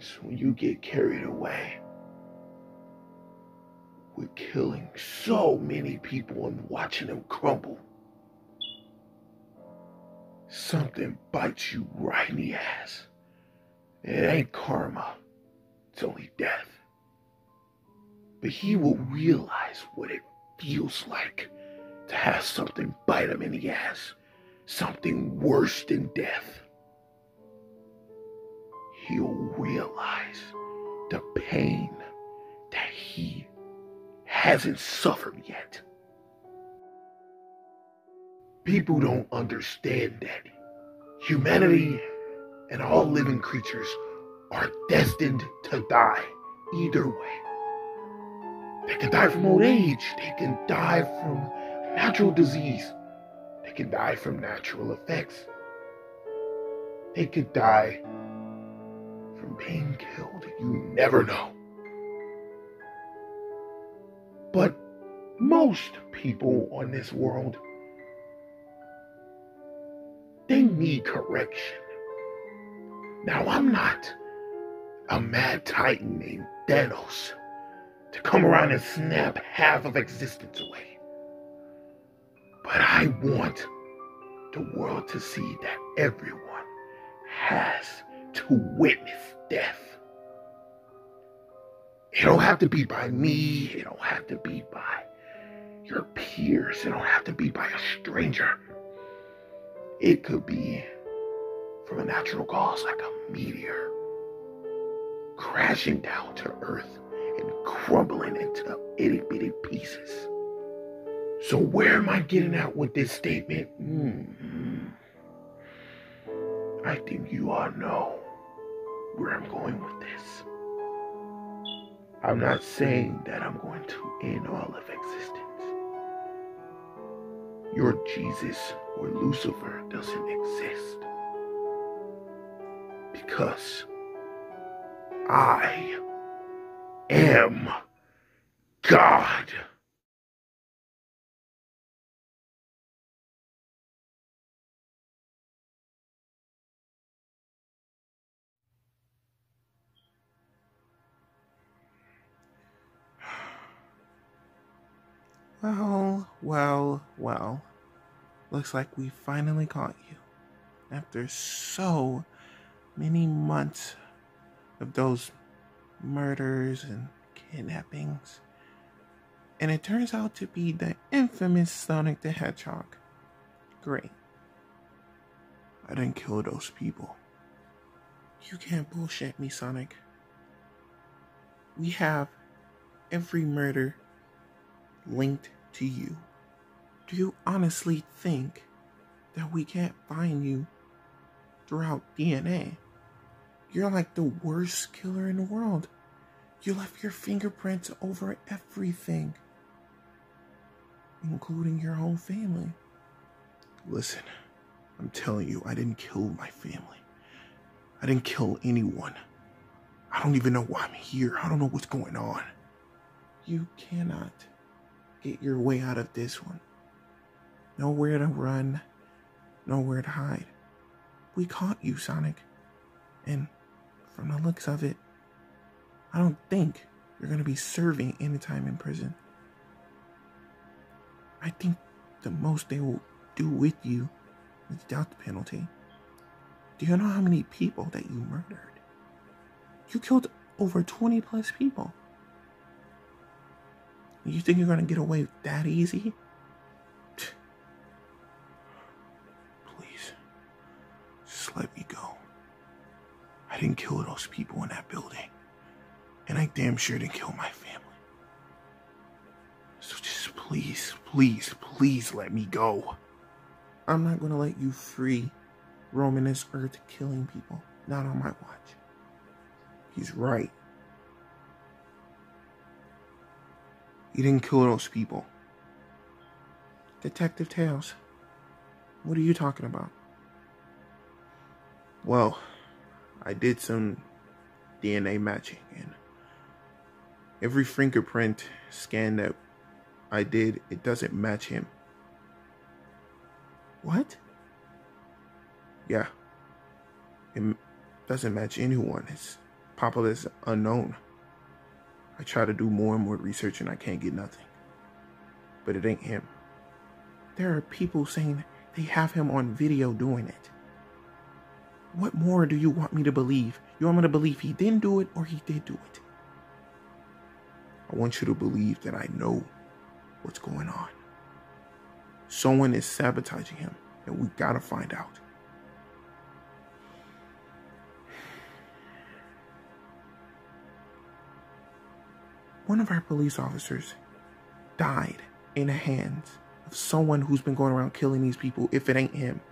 times when you get carried away with killing so many people and watching them crumble, something bites you right in the ass. It ain't karma, it's only death. But he will realize what it feels like to have something bite him in the ass, something worse than death. He'll realize the pain that he hasn't suffered yet. People don't understand that humanity and all living creatures are destined to die either way. They can die from old age, they can die from natural disease, they can die from natural effects, they could die from being killed. You never know. But most people on this world, they need correction. Now, I'm not a mad titan named Thanos to come around and snap half of existence away. But I want the world to see that everyone has to witness death. It don't have to be by me, it don't have to be by your peers, it don't have to be by a stranger. It could be from a natural cause like a meteor crashing down to Earth and crumbling into itty bitty pieces. So where am I getting at with this statement? I think you all know where I'm going with this. I'm not saying that I'm going to end all of existence. Your Jesus or Lucifer doesn't exist. Because I am God. Well. Looks like we finally caught you. After so many months of those murders and kidnappings. And it turns out to be the infamous Sonic the Hedgehog. Great. I didn't kill those people. You can't bullshit me, Sonic. We have every murder linked to you. Do you honestly think that we can't find you throughout DNA? You're like the worst killer in the world. You left your fingerprints over everything, including your whole family. Listen, I'm telling you, I didn't kill my family. I didn't kill anyone. I don't even know why I'm here. I don't know what's going on. You cannot get your way out of this one. Nowhere to run, nowhere to hide. We caught you, Sonic. And from the looks of it, I don't think you're going to be serving any time in prison. I think the most they will do with you is death penalty. Do you know how many people that you murdered? You killed over 20 plus people. You think you're going to get away that easy? Please, just let me go. I didn't kill those people in that building. And I damn sure didn't kill my family. So just please let me go. I'm not going to let you free roaming this earth killing people. Not on my watch. He's right. You didn't kill those people. Detective Tails, what are you talking about? Well, I did some DNA matching, and every fingerprint scan that I did, it doesn't match him. What? Yeah. It doesn't match anyone. It's pop up as unknown. I try to do more and more research and I can't get nothing. But it ain't him. There are people saying they have him on video doing it. What more do you want me to believe? You want me to believe he didn't do it or he did do it? I want you to believe that I know what's going on. Someone is sabotaging him, and we gotta find out. One of our police officers died in the hands of someone who's been going around killing these people if it ain't him.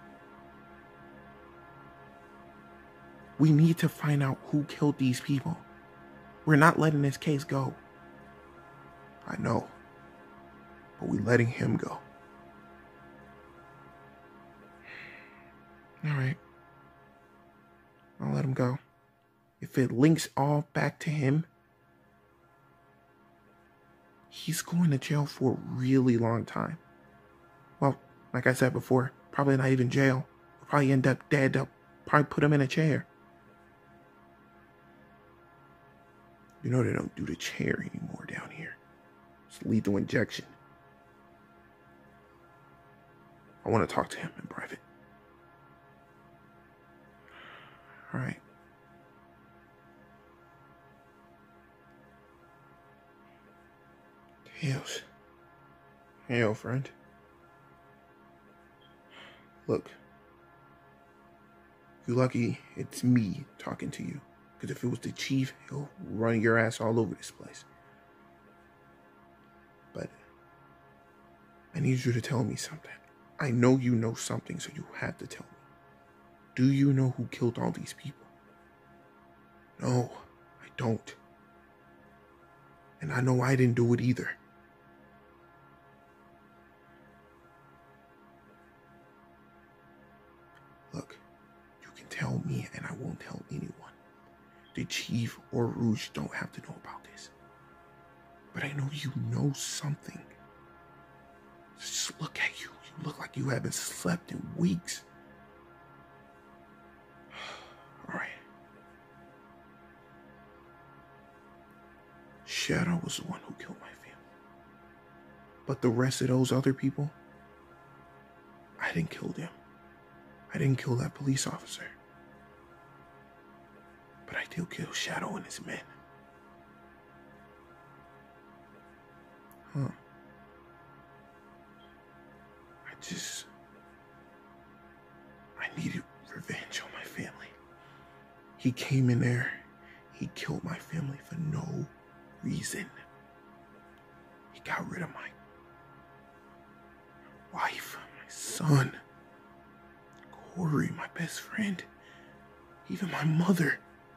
We need to find out who killed these people. We're not letting this case go. I know, but we're letting him go. All right, I'll let him go. If it links all back to him, he's going to jail for a really long time. Well, like I said before, probably not even jail. He'll probably end up dead. They'll probably put him in a chair. You know they don't do the chair anymore down here. It's lethal injection. I want to talk to him in private. All right. Tails. Hey, old friend. Look. You're lucky it's me talking to you. Because if it was the chief, he'll run your ass all over this place. But I need you to tell me something. I know you know something, so you have to tell me. Do you know who killed all these people? No, I don't. And I know I didn't do it either. Look, you can tell me and I won't tell anyone. The chief or Rouge don't have to know about this. But I know you know something. Just look at you. You look like you haven't slept in weeks. All right. Shadow was the one who killed my family. But the rest of those other people, I didn't kill them. I didn't kill that police officer. But I did kill Shadow and his men. Huh. I needed revenge on my family. He came in there. He killed my family for no reason. He got rid of my wife, my son, Corey, my best friend, even my mother.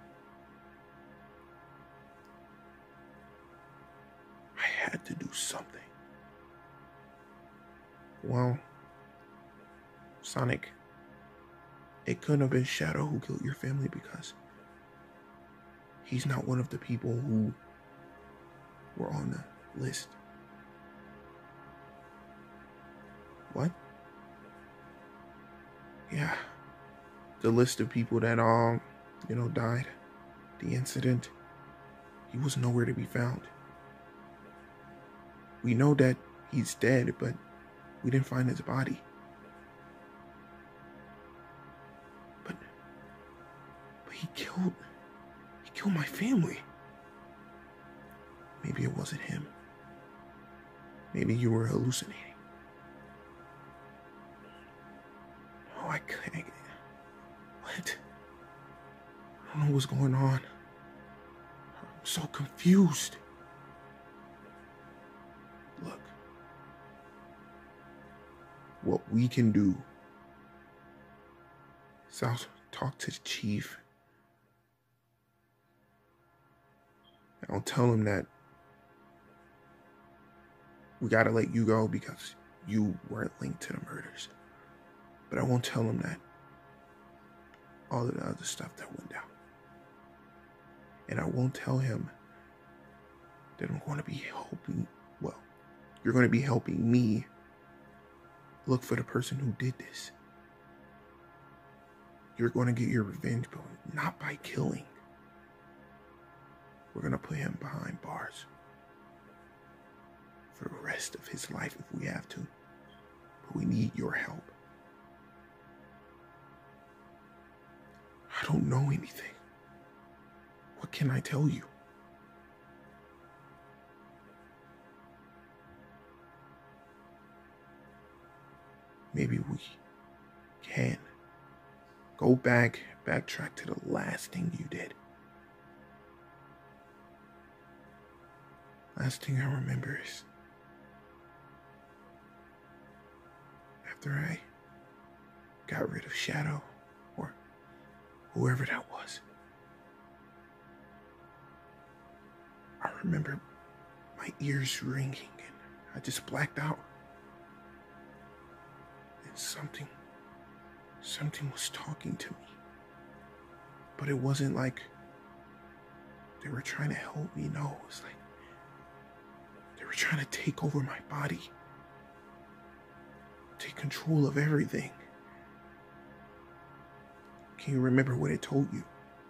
I had to do something. Well, Sonic, it couldn't have been Shadow who killed your family because he's not one of the people who were on the list. What? Yeah. The list of people that died. The incident. He was nowhere to be found. We know that he's dead, but we didn't find his body. But he killed my family. Maybe it wasn't him. Maybe you were hallucinating. Oh, I can't. What? I don't know what's going on. I'm so confused. Look. What we can do is I'll talk to the chief. I'll tell him that we gotta let you go because you weren't linked to the murders. But I won't tell him that all of the other stuff that went down. And I won't tell him that I'm going to be helping, you're going to be helping me look for the person who did this. You're going to get your revenge, but not by killing. we're gonna put him behind bars for the rest of his life if we have to. But we need your help. I don't know anything. What can I tell you? Maybe we can go backtrack to the last thing you did. Last thing I remember is after I got rid of Shadow, or whoever that was, I remember my ears ringing and I just blacked out. And something was talking to me. But it wasn't like they were trying to help me. No, it was like they were trying to take over my body. Take control of everything. Can you remember what it told you?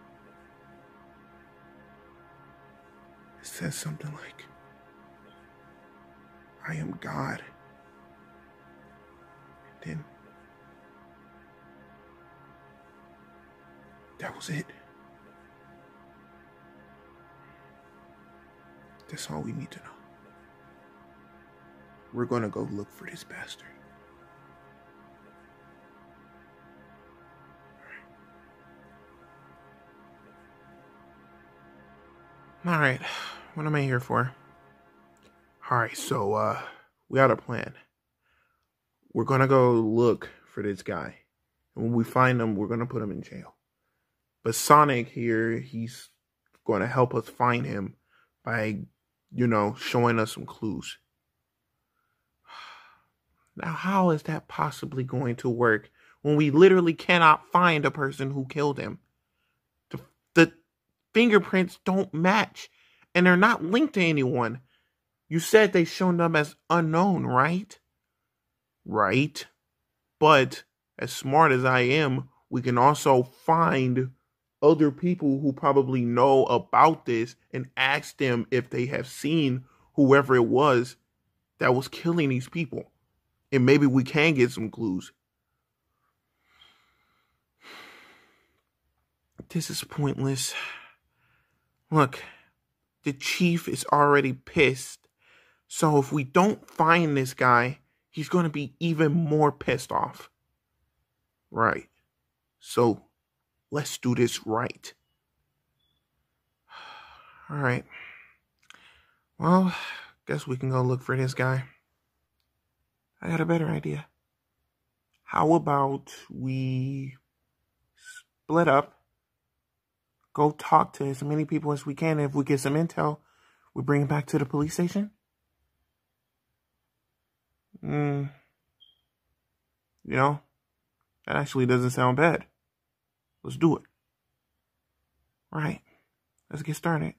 It says something like, I am God. And then that was it. That's all we need to know. We're gonna go look for this bastard. All right, what am I here for? All right, so we got a plan. We're gonna go look for this guy. And when we find him, we're gonna put him in jail. But Sonic here, he's gonna help us find him by, showing us some clues. Now, how is that possibly going to work when we literally cannot find a person who killed him? The fingerprints don't match, and they're not linked to anyone. You said they shown them as unknown, right? Right. But as smart as I am, we can also find other people who probably know about this and ask them if they have seen whoever it was that was killing these people. And maybe we can get some clues. This is pointless. Look, the chief is already pissed. So if we don't find this guy, he's going to be even more pissed off. Right. So let's do this right. All right. Well, guess we can go look for this guy. I got a better idea. How about we split up, go talk to as many people as we can, and if we get some intel, we bring him back to the police station? That actually doesn't sound bad. Let's do it. All right, let's get started.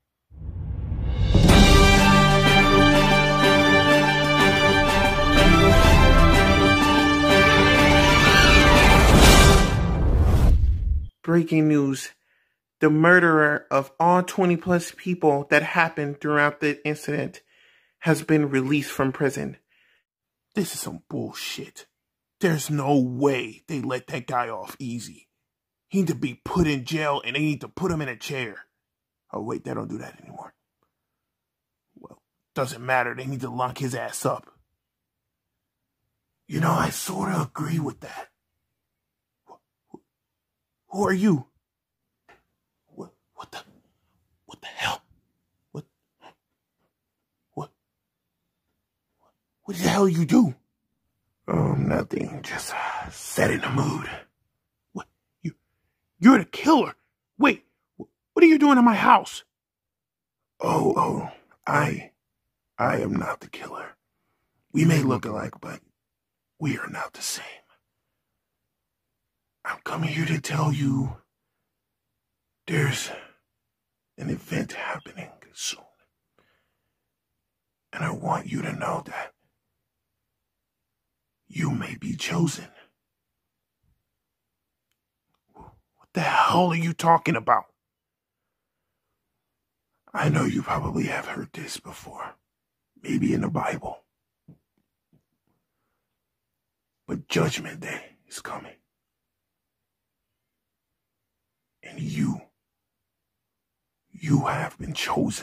Breaking news. The murderer of all 20 plus people that happened throughout the incident has been released from prison. This is some bullshit. There's no way they let that guy off easy. He need to be put in jail and they need to put him in a chair. Oh wait, they don't do that anymore. Well, doesn't matter. They need to lock his ass up. I sort of agree with that. Who are you? What the hell? What the hell you do? Oh, nothing. Just setting the mood. What? You're the killer. Wait, what are you doing in my house? Oh, I am not the killer. We may look alike, but we are not the same. I'm coming here to tell you there's an event happening soon. And I want you to know that you may be chosen. What the hell are you talking about? I know you probably have heard this before, maybe in the Bible, but Judgment Day is coming. And you have been chosen.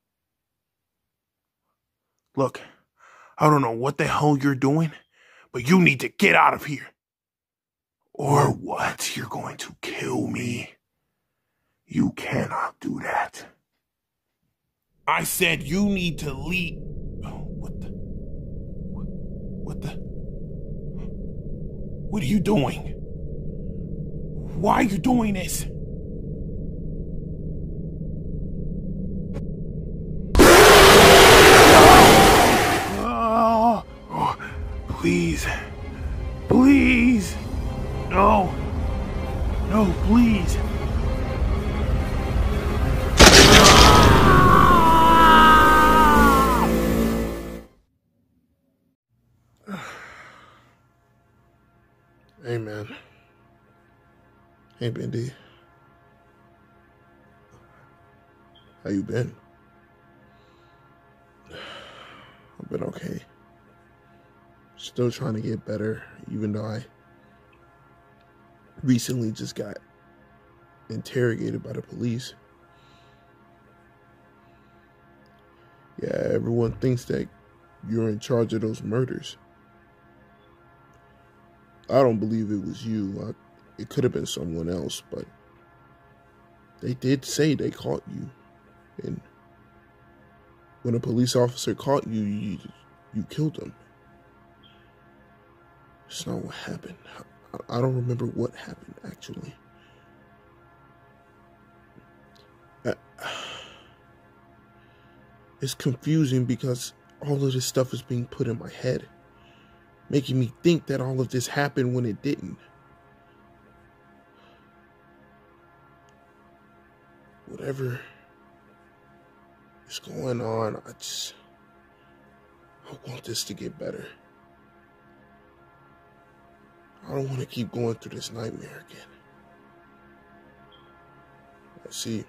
Look, I don't know what the hell you're doing, but you need to get out of here. Or what? You're going to kill me. You cannot do that. I said you need to leave. Oh, what are you doing? Why are you doing this? Oh, please. Please. No. No, please. Hey, man. Hey, Bendy. How you been? I've been okay. Still trying to get better, even though I recently just got interrogated by the police. Yeah, everyone thinks that you're in charge of those murders. I don't believe it was you. It could have been someone else, but they did say they caught you. And when a police officer caught you, you killed him. That's not what happened. I don't remember what happened, actually. It's confusing because all of this stuff is being put in my head, making me think that all of this happened when it didn't. Whatever is going on, I want this to get better. I don't want to keep going through this nightmare again. Let's see.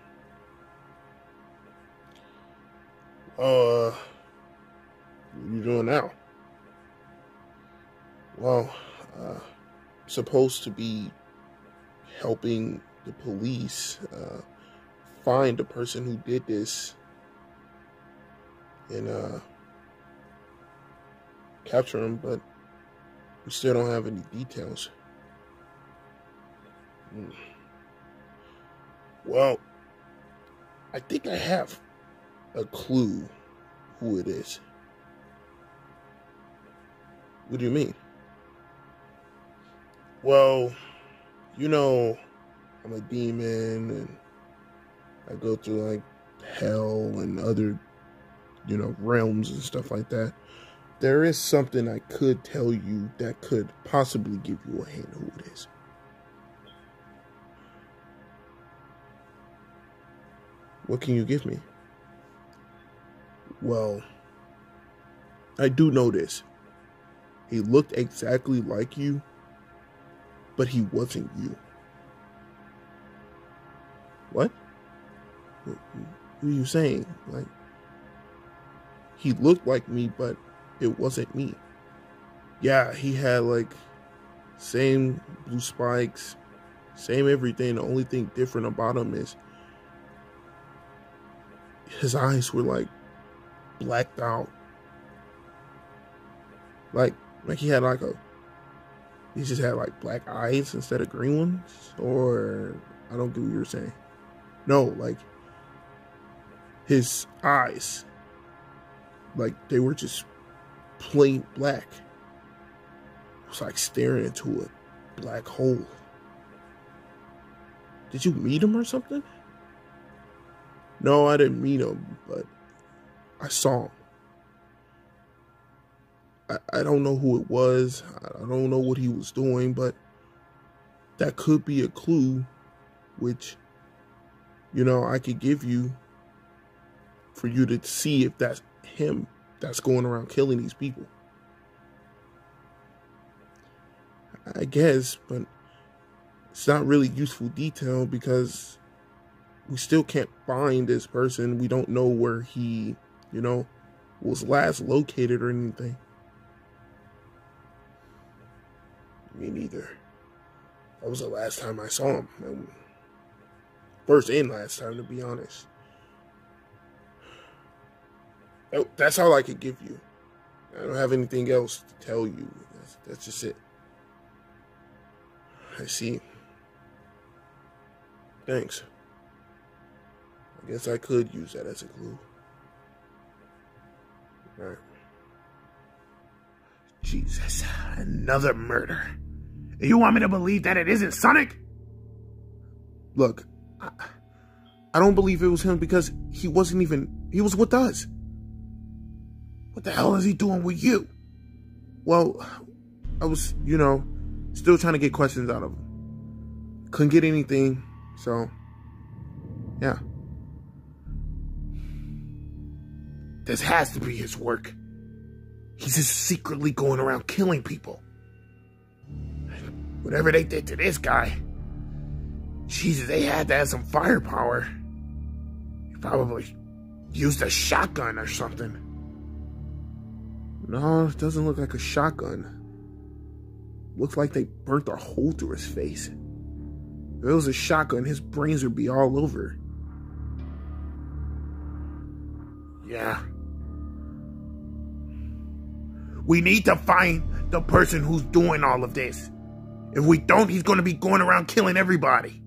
What are you doing now? Well, I'm supposed to be helping the police find the person who did this and capture him, but we still don't have any details. Well, I think I have a clue who it is. What do you mean? Well, you know, I'm a demon and I go through like hell and other, realms and stuff like that. There is something I could tell you that could possibly give you a hint who it is. What can you give me? Well, I do know this. He looked exactly like you, but he wasn't you. What? What are you saying? Like, he looked like me, but it wasn't me. Yeah, he had like same blue spikes, same everything. The only thing different about him is his eyes were like blacked out. Like he had he just had like black eyes instead of green ones. Or I don't get what you're saying. No, like his eyes, like they were just plain black. It was like staring into a black hole. Did you meet him or something? No, I didn't meet him, but I saw him. I don't know who it was. I don't know what he was doing, but that could be a clue, which, I could give you for you to see if that's him that's going around killing these people. I guess, but it's not really useful detail because we still can't find this person. We don't know where he, was last located or anything. Me neither. That was the last time I saw him. First and last time, to be honest. That's all I could give you. I don't have anything else to tell you. That's just it. I see. Thanks. I guess I could use that as a clue. Alright. Jesus, another murder. You want me to believe that it isn't Sonic? Look, I don't believe it was him because he was with us. What the hell is he doing with you? Well, I was, still trying to get questions out of him. Couldn't get anything, so, yeah. This has to be his work. He's just secretly going around killing people. Whatever they did to this guy, Jesus, they had to have some firepower. He probably used a shotgun or something. No, it doesn't look like a shotgun. Looks like they burnt a hole through his face. If it was a shotgun, his brains would be all over. Yeah. We need to find the person who's doing all of this. If we don't, he's going to be going around killing everybody.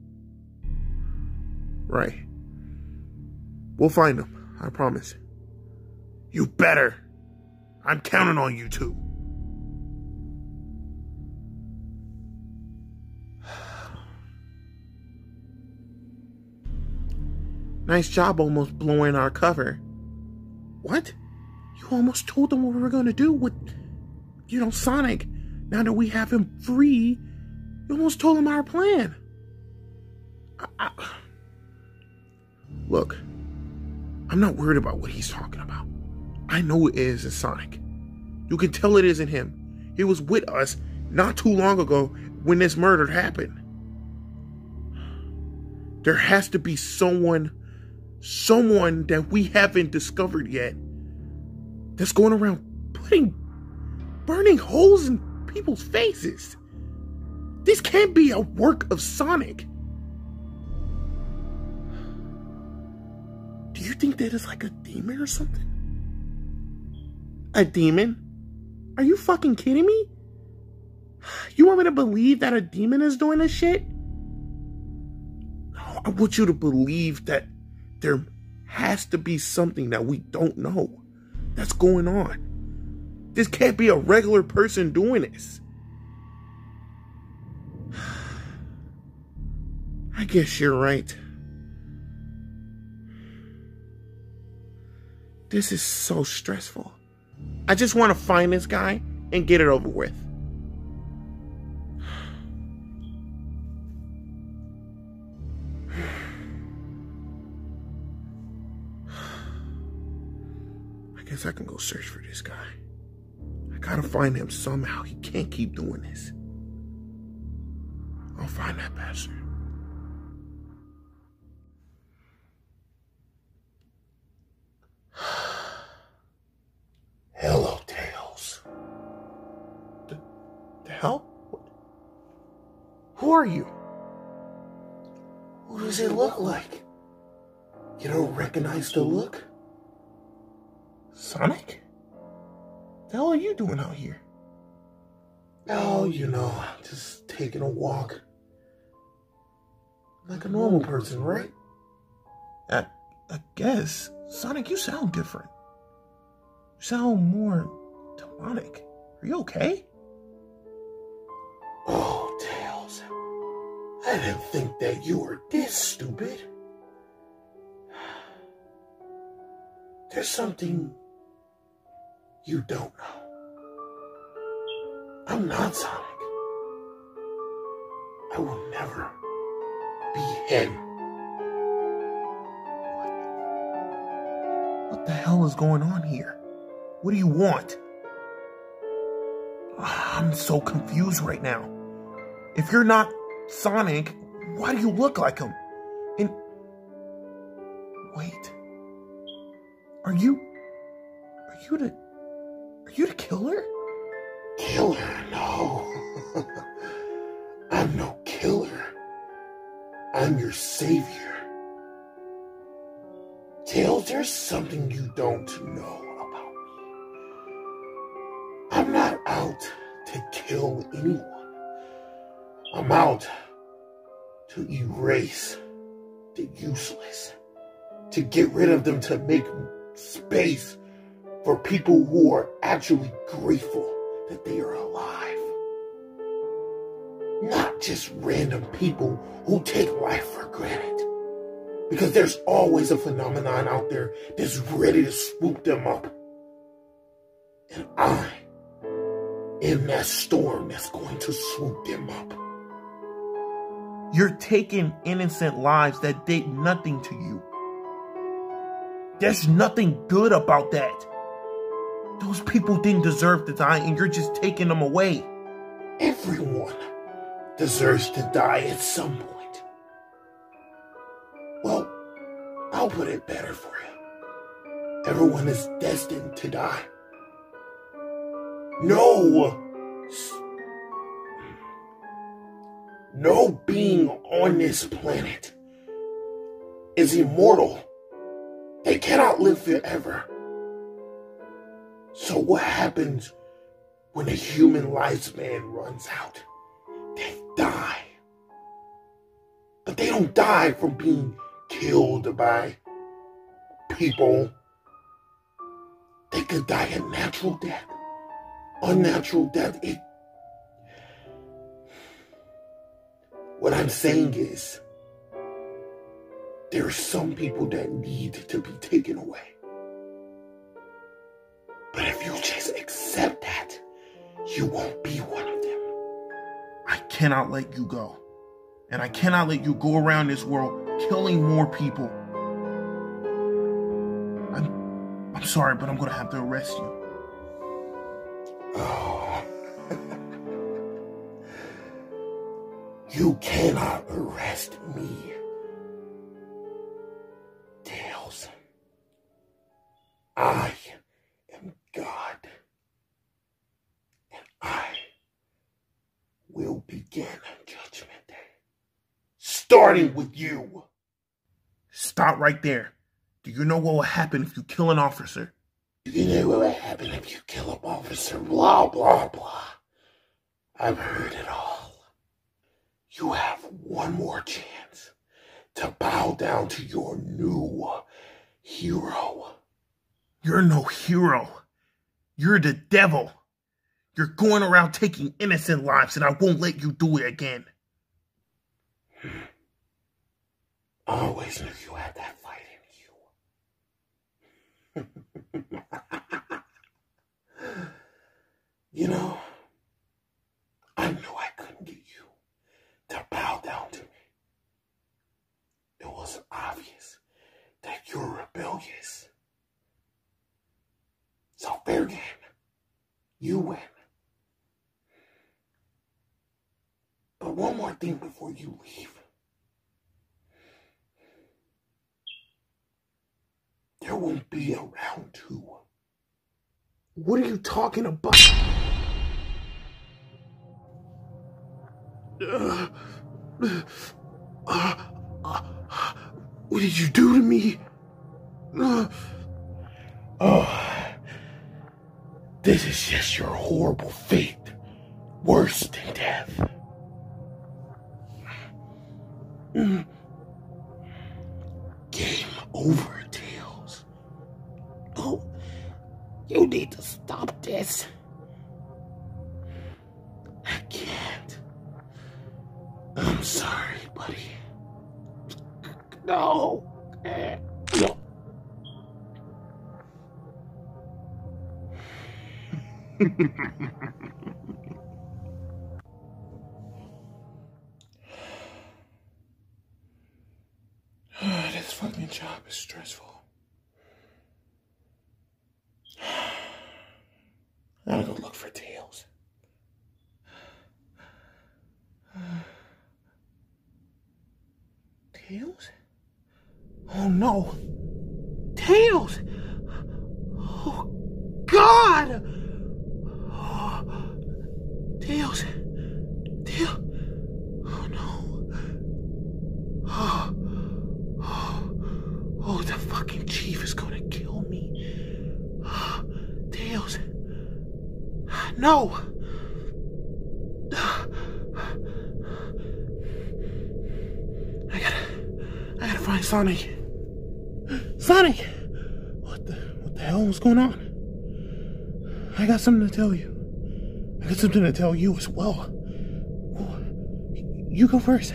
Right. We'll find him, I promise. You better. I'm counting on you two. Nice job almost blowing our cover. What? You almost told them what we were going to do with, Sonic. Now that we have him free, you almost told him our plan. Look, I'm not worried about what he's talking about. I know it isn't Sonic. You can tell it isn't him. He was with us not too long ago when this murder happened. There has to be someone that we haven't discovered yet that's going around burning holes in people's faces. This can't be a work of Sonic. Do you think that is like a demon or something? A demon? Are you fucking kidding me? You want me to believe that a demon is doing this shit? No, I want you to believe that there has to be something that we don't know that's going on. This can't be a regular person doing this. I guess you're right. This is so stressful. I just want to find this guy and get it over with. I guess I can go search for this guy. I gotta find him somehow. He can't keep doing this. I'll find that bastard. Hello, Tails. The hell? Who are you? What does it look like? You don't recognize the look? Sonic? The hell are you doing out here? Oh, just taking a walk. Like a normal person, right? I guess. Sonic, you sound different. You sound more demonic. Are you okay? Oh, Tails. I didn't think that you were this stupid. There's something you don't know. I'm not Sonic. I will never be him. What the hell is going on here? What do you want? I'm so confused right now. If you're not Sonic, why do you look like him? And Wait. Are you the killer? Killer? No. I'm no killer. I'm your savior. Tails, there's something you don't know about me. I'm not out to kill anyone. I'm out to erase the useless, to get rid of them, to make space for people who are actually grateful that they are alive. Not just random people who take life for granted. Because there's always a phenomenon out there that's ready to swoop them up. And I am that storm that's going to swoop them up. You're taking innocent lives that did nothing to you. There's nothing good about that. Those people didn't deserve to die, and you're just taking them away. Everyone deserves to die at some point. Well, I'll put it better for you. Everyone is destined to die. No being on this planet is immortal. They cannot live forever. So what happens when a human lifespan runs out? They die. But they don't die from being killed by people. They could die a natural death. Unnatural death. What I'm saying is, there are some people that need to be taken away. But if you just accept that, you won't be one of them. I cannot let you go. And I cannot let you go around this world killing more people. I'm sorry, but I'm going to have to arrest you. Oh. You cannot arrest me. Tails. I am God. And I will begin Judgment Day. Starting with you. Stop right there. Do you know what will happen if you kill an officer? You know what will happen if you kill an officer? Blah, blah, blah. I've heard it all. You have one more chance to bow down to your new hero. You're no hero. You're the devil. You're going around taking innocent lives, and I won't let you do it again. I always knew you had that fight in you. You know, I knew I couldn't get you to bow down to me. It was obvious that you're rebellious. So fair game. You win. But one more thing before you leave. There won't be a round 2. What are you talking about? What did you do to me? This is just your horrible fate. Worse than death. Game over, Tails. Oh, you need to stop this. I can't. I'm sorry, buddy. No. No. This fucking job is stressful. I gotta go look for Tails. Tails? Oh no. Tails! Oh, God! Oh, Tails! Tails! Oh, no. Oh, the fucking chief is gonna kill me. Oh, Tails. No! I gotta find Sonic. Sonic! What the hell was going on? I got something to tell you. I got something to tell you as well. You go first.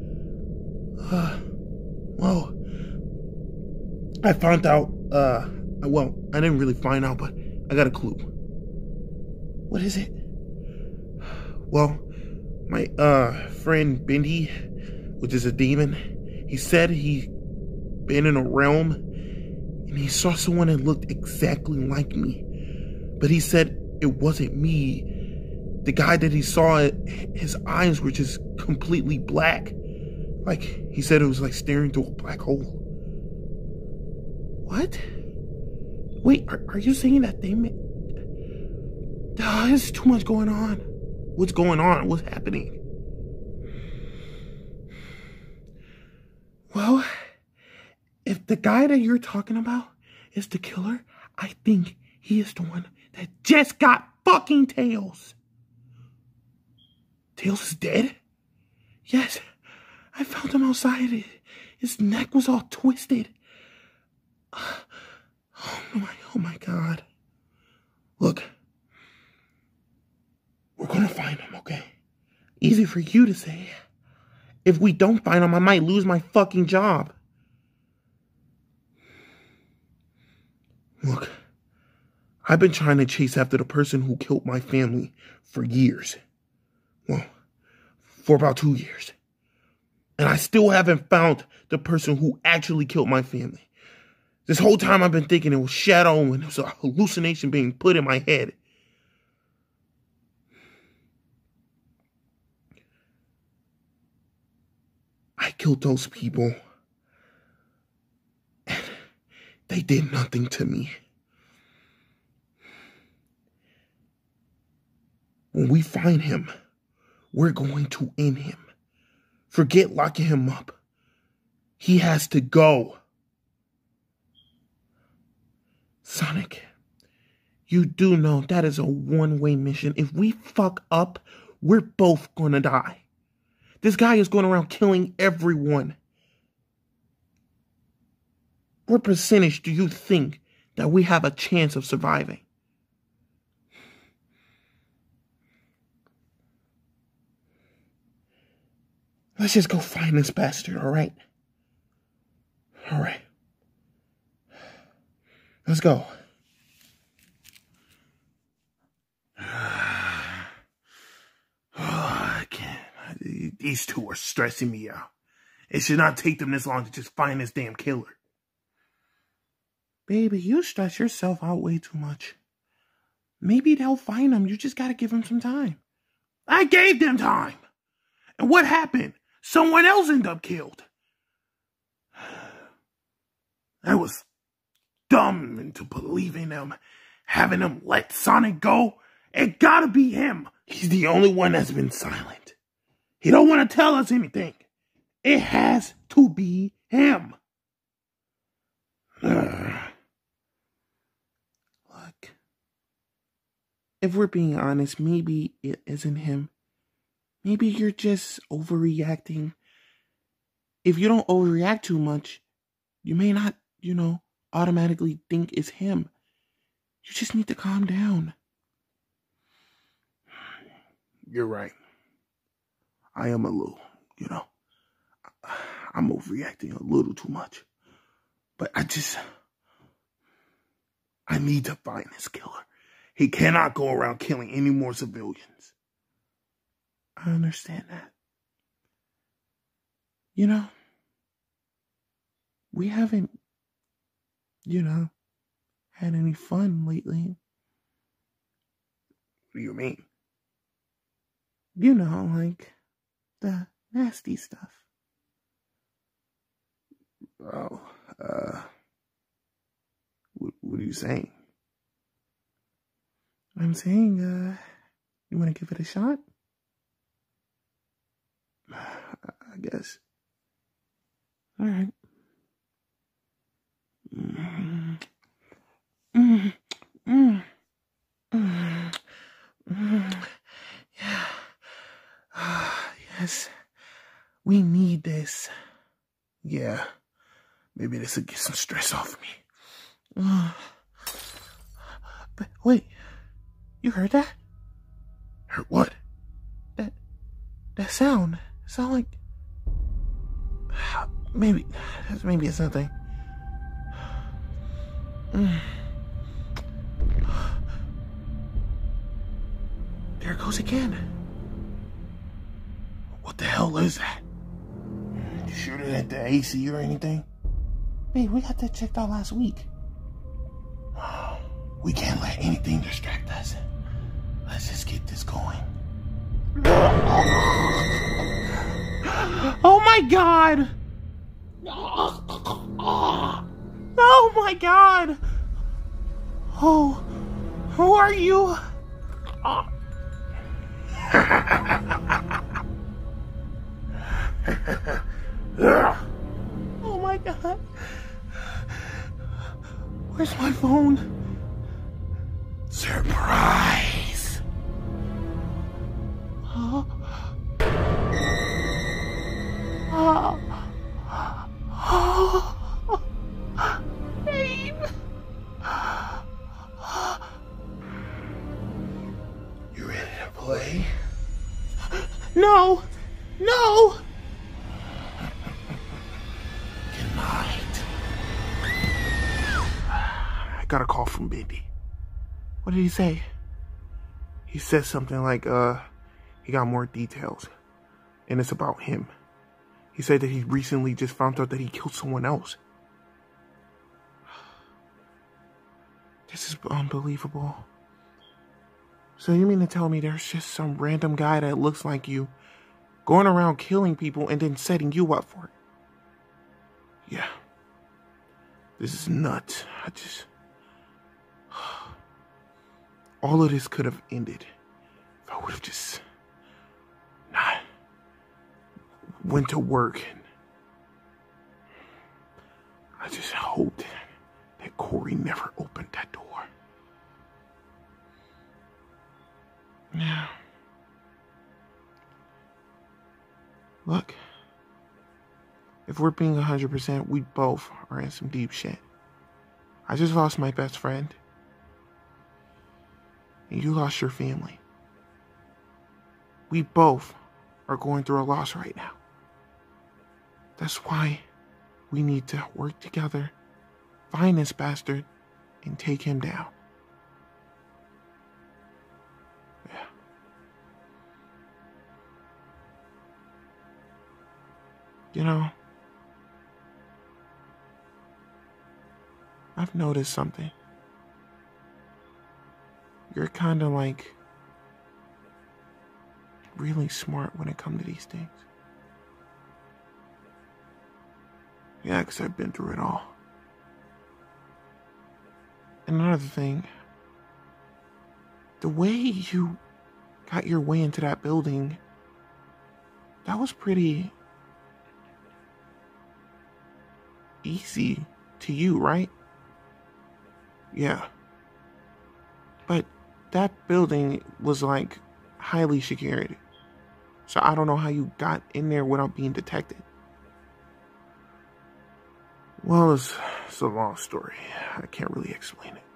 Well, I found out, well, I didn't really find out, but I got a clue. What is it? Well, my, friend Bendy, which is a demon, he said he been in a realm and he saw someone that looked exactly like me. But he said it wasn't me. The guy that he saw, his eyes were just completely black. Like, he said it was like staring into a black hole. What? Wait, are you saying that they made... there's too much going on. What's going on? What's happening? Well, if the guy that you're talking about is the killer, I think he is the one that just got fucking Tails. Tails is dead? Yes. I found him outside. His neck was all twisted. Oh my God. Look. We're gonna find him, okay? Easy for you to say. If we don't find him, I might lose my fucking job. Look, I've been trying to chase after the person who killed my family for years. Well, for about 2 years. And I still haven't found the person who actually killed my family. This whole time I've been thinking it was Shadow and it was a hallucination being put in my head. I killed those people. And they did nothing to me. When we find him, we're going to end him. Forget locking him up. He has to go. Sonic, you do know that is a one-way mission. If we fuck up, we're both gonna die. This guy is going around killing everyone. What percentage do you think that we have a chance of surviving? Let's just go find this bastard, all right? All right. Let's go. I can't. These two are stressing me out. It should not take them this long to just find this damn killer. Baby, you stress yourself out way too much. Maybe they'll find him. You just gotta give them some time. I gave them time. And what happened? Someone else ended up killed. I was dumb into believing them, having them let Sonic go. It gotta be him. He's the only one that's been silent. He don't want to tell us anything. It has to be him. Look, if we're being honest, maybe it isn't him. Maybe you're just overreacting. If you don't overreact too much, you may not, automatically think it's him. You just need to calm down. You're right. I am a little, I'm overreacting a little too much. But I need to find this killer. He cannot go around killing any more civilians. I understand that. We haven't, had any fun lately. What do you mean? Like the nasty stuff. Oh, What are you saying? I'm saying, you want to give it a shot? I guess. All right. Yeah. Yes. We need this. Yeah. Maybe this will get some stress off me. But wait. You heard that? Heard what? That sound. Sound like... Maybe it's something. There it goes again. What the hell is that? You shoot it at the AC or anything? Babe, we got that checked out last week. We can't let anything distract us. Let's just get this going. Oh my god! Oh my god! Oh, who are you? Oh my god. Where's my phone? Surprise! Oh. Babe. You ready to play? No! No! Good night. I got a call from Bendy. What did he say? He said something like, he got more details. And it's about him. He said that he recently just found out that he killed someone else. This is unbelievable. So you mean to tell me there's just some random guy that looks like you going around killing people and then setting you up for it? Yeah. This is nuts. All of this could have ended if I would have just not went to work. I just hoped that Corey never opened that door. Now, look, if we're being 100%, we both are in some deep shit. I just lost my best friend. And you lost your family. We both are going through a loss right now. That's why we need to work together, find this bastard, and take him down. Yeah. You know, I've noticed something. You're kind of like really smart when it comes to these things. Yeah, because I've been through it all. And another thing, the way you got your way into that building, that was pretty easy to you, right? Yeah. But that building was like highly secured. So I don't know how you got in there without being detected. Well, it's a long story. I can't really explain it.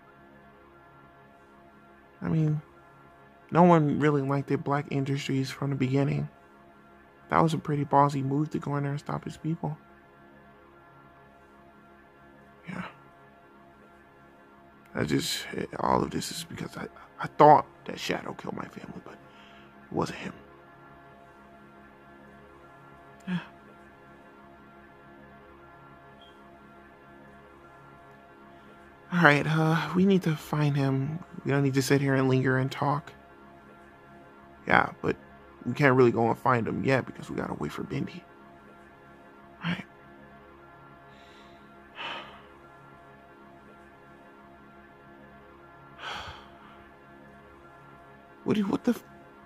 I mean, no one really liked the Black Industries from the beginning. That was a pretty ballsy move to go in there and stop his people. Yeah. All of this is because I thought that Shadow killed my family, but it wasn't him. Yeah. Alright, we need to find him. We don't need to sit here and linger and talk. Yeah, but we can't really go and find him yet because we gotta wait for Bendy. Right. What the?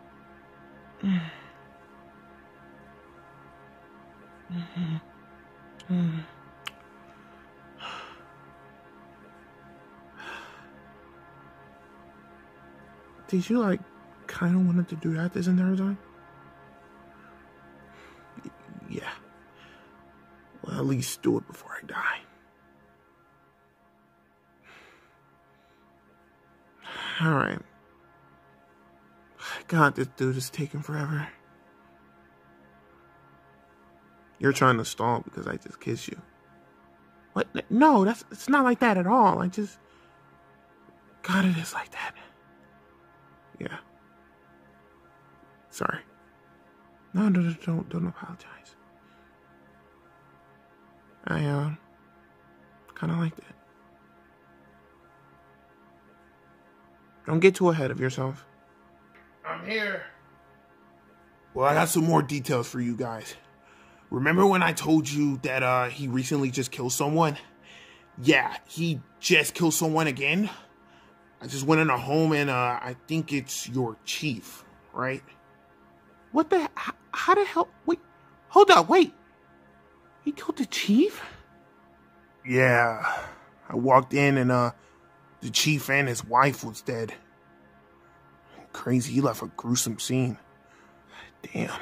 Did you like kind of wanted to do that this entire time? Yeah. Well, at least do it before I die. Alright. God, this dude is taking forever. You're trying to stall because I just kissed you. What? No, it's not like that at all. I just... God, it is like that. Yeah. Sorry. No, don't apologize. I, kind of like that. Don't get too ahead of yourself. I'm here. Well, I got some more details for you guys. Remember when I told you that, he recently just killed someone? Yeah, he just killed someone again. I just went in a home and, I think it's your chief, right? What the, how the hell, wait, hold up, wait. He killed the chief? Yeah, I walked in and, the chief and his wife was dead. Crazy, he left a gruesome scene. Damn.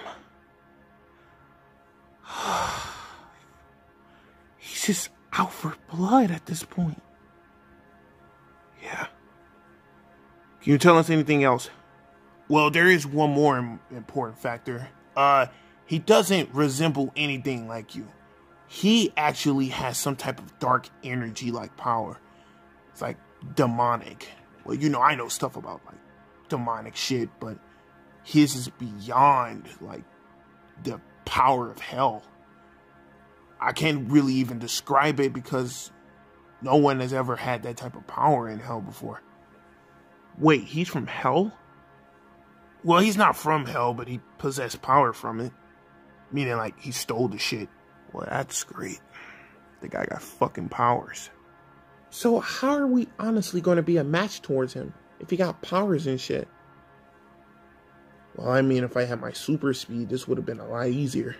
He's just out for blood at this point. Yeah. Can you tell us anything else? Well, there is one more important factor. He doesn't resemble anything like you. He actually has some type of dark energy-like power. It's like demonic. Well, you know, I know stuff about like demonic shit, but his is beyond like the power of hell. I can't really even describe it because no one has ever had that type of power in hell before. Wait, he's from hell? Well, he's not from hell, but he possessed power from it. Meaning like he stole the shit. Well, that's great. The guy got fucking powers. So how are we honestly going to be a match towards him if he got powers and shit? Well, I mean, if I had my super speed, this would have been a lot easier.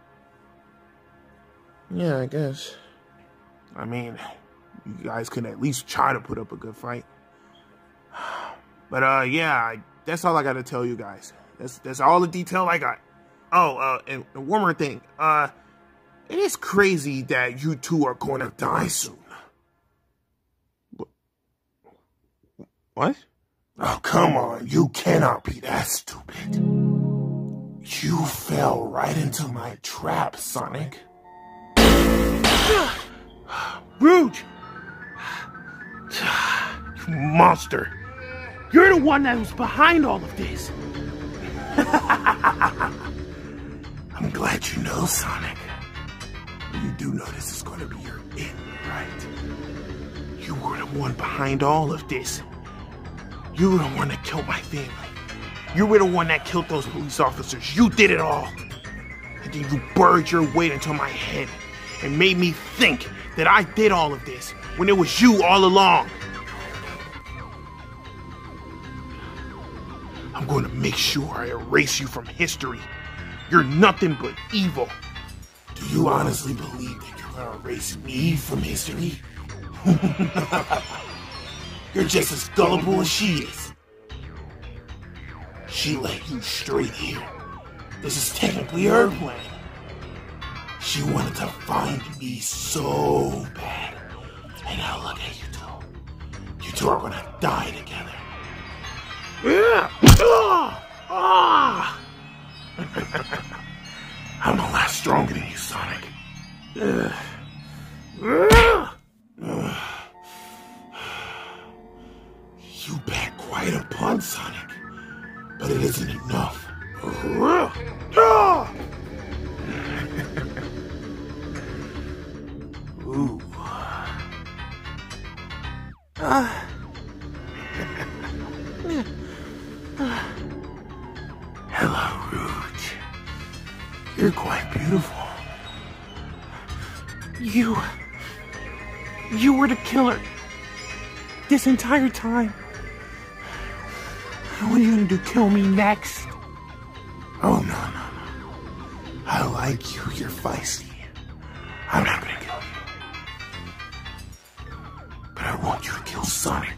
Yeah, I guess. I mean, you guys could at least try to put up a good fight. But, yeah, that's all I got to tell you guys. That's all the detail I got. Oh, and one more thing. It is crazy that you two are going to die soon. What? Oh, come on. You cannot be that stupid. You fell right into my trap, Sonic. Rouge! You monster. You're the one that was behind all of this. I'm glad you know, Sonic. You do know this is going to be your end, right? You were the one behind all of this. You were the one that killed my family. You were the one that killed those police officers. You did it all. And then you buried your weight into my head and made me think that I did all of this when it was you all along. I'm going to make sure I erase you from history. You're nothing but evil. Do you honestly believe that you're going to erase me from history? You're just as gullible as she is. She led you straight here. This is technically her plan. She wanted to find me so bad. And now look at you two. You two are going to die together. I'm a lot stronger than you, Sonic. You pack quite a punch, Sonic, but it isn't enough. Ooh. Hello, Rouge. You're quite beautiful. You were the killer this entire time. What are you gonna do? Kill me next? Oh, no. I like you. You're feisty. I'm not gonna kill you. But I want you to kill Sonic.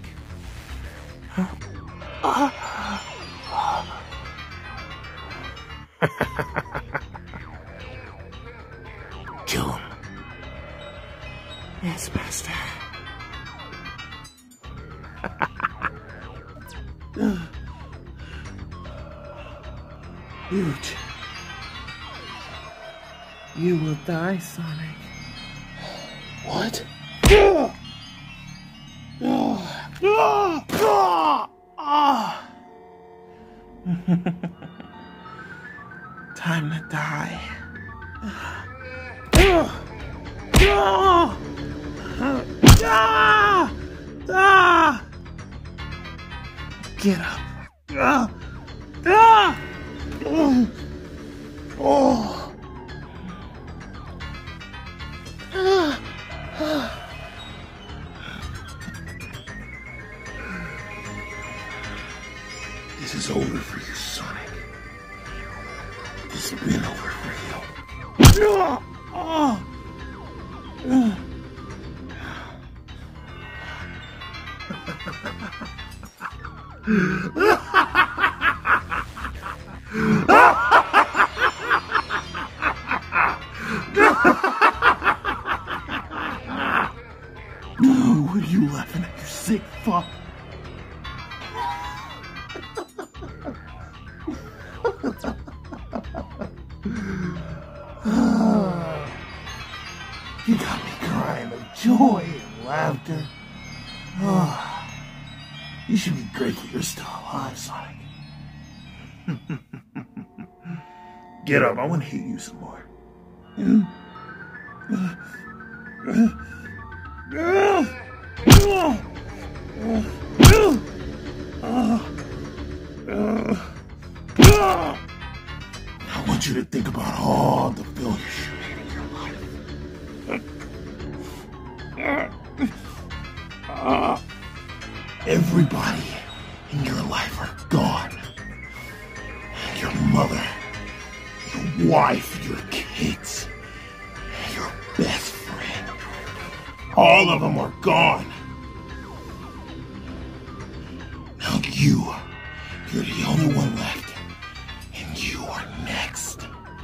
Kill him. Yes, Master. Huge. You will die, Sonic. What? Time to die. Get up. This is over for you, Sonic. This has been over for you. What are you laughing at, you sick fuck? You got me crying of joy and laughter. You should be grateful you're still alive, Sonic. Get up, I want to hit you some more. I want you to think about all the failures you made in your life. Everybody in your life are gone. Your mother, your wife, your kids, your best friend. All of them are gone. Now you're the only one left, and you are next.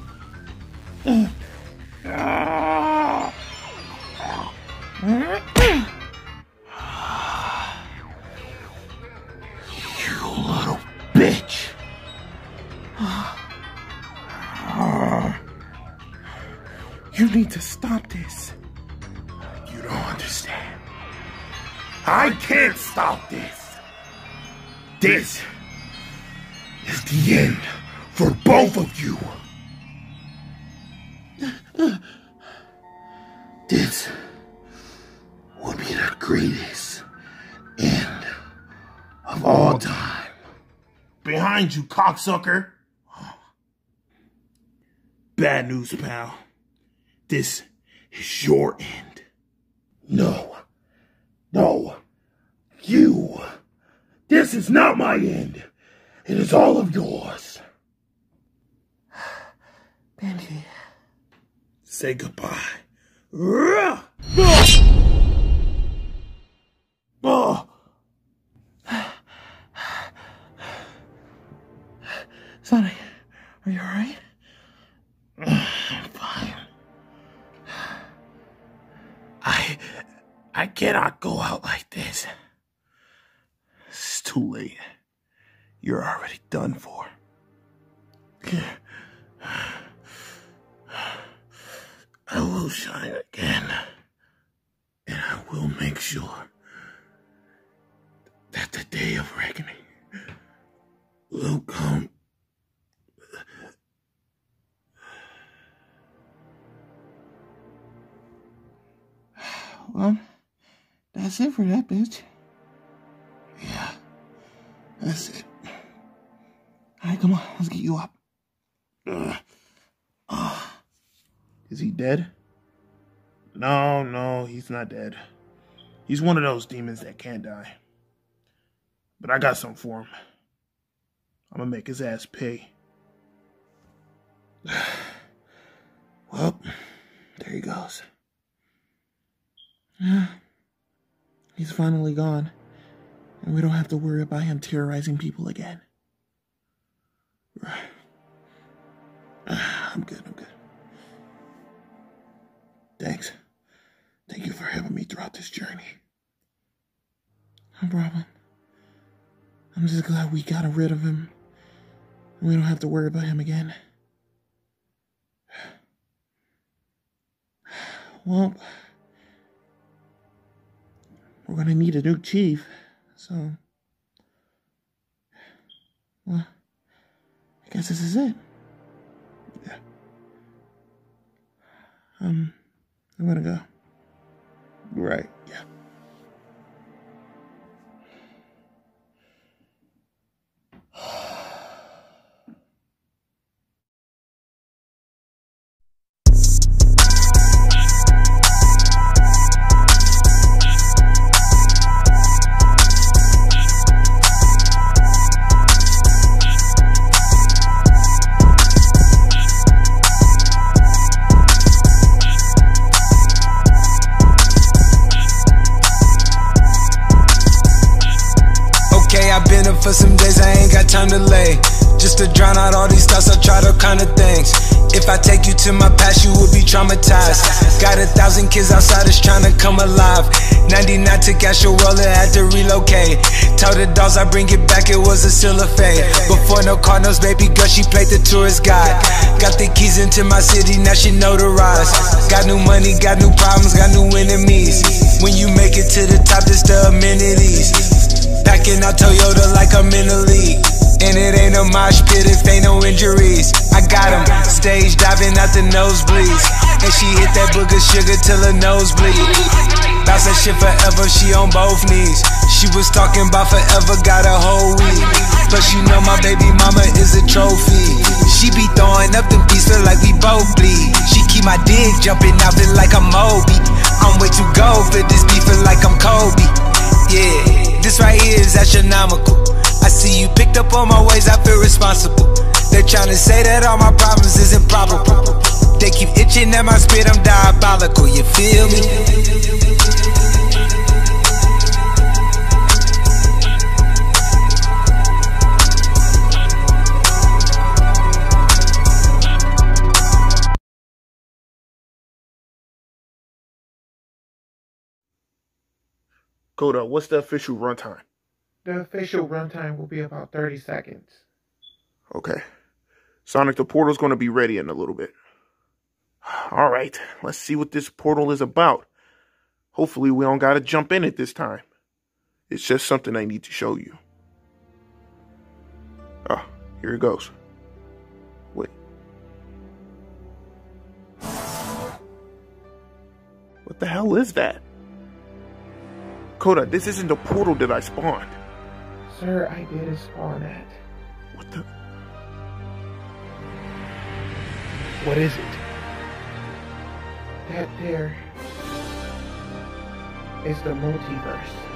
You little bitch. You need to stop this. You don't understand. I can't stop this. This is the end for both of you. This will be the greatest end of all time. Behind you, cocksucker. Bad news, pal. This is your end. No. You. This is not my end. It is all of yours. Benji. Say goodbye. Sonic, are you alright? I'm fine. I cannot go out like this. It's too late. You're already done for. I will shine again. And I will make sure that the day of reckoning will come. Well, that's it for that bitch. Yeah, that's it. Alright, come on, let's get you up. Is he dead? No, he's not dead. He's one of those demons that can't die. But I got something for him. I'm gonna make his ass pay. Well, there he goes. He's finally gone, and we don't have to worry about him terrorizing people again. I'm good. Thanks. Thank you for helping me throughout this journey. No problem. I'm just glad we got rid of him, and we don't have to worry about him again. Well, we're gonna need a new chief, so, well, I guess this is it. Yeah. I'm gonna go. Right, yeah. For some days I ain't got time to lay. Just to drown out all these thoughts, I tried all kind of things. If I take you to my past, you will be traumatized. Got 1,000 kids outside that's trying to come alive. 99 took out your world and had to relocate. Told the dolls I bring it back, it was a still a fate. Before no Cardinals, baby girl, she played the tourist guide. Got the keys into my city, now she notarized. Got new money, got new problems, got new enemies. When you make it to the top, it's the amenities. Packing out Toyota like I'm in the league. And it ain't a mosh pit if ain't no injuries. I got him stage diving out the nosebleeds. And she hit that booger sugar till her nose bleed. Bounce that shit forever, she on both knees. She was talking about forever, got a whole week. Plus you know my baby mama is a trophy. She be throwing up them beats, feel like we both bleed. She keep my dick jumping out, feel like I'm Moby. I'm way too gold for this beef, feel like I'm Kobe. Yeah. This right here is astronomical. I see you picked up on my ways, I feel responsible. They're trying to say that all my problems is improbable. They keep itching at my spit, I'm diabolical, you feel me? Coda, what's the official runtime? The official runtime will be about 30 seconds. Okay. Sonic, the portal's going to be ready in a little bit. All right, let's see what this portal is about. Hopefully we don't got to jump in it this time. It's just something I need to show you. Ah, here it goes. Wait. What the hell is that? Coda, this isn't the portal that I spawned. Sir, I did spawn at. What the? What is it? That there is the multiverse.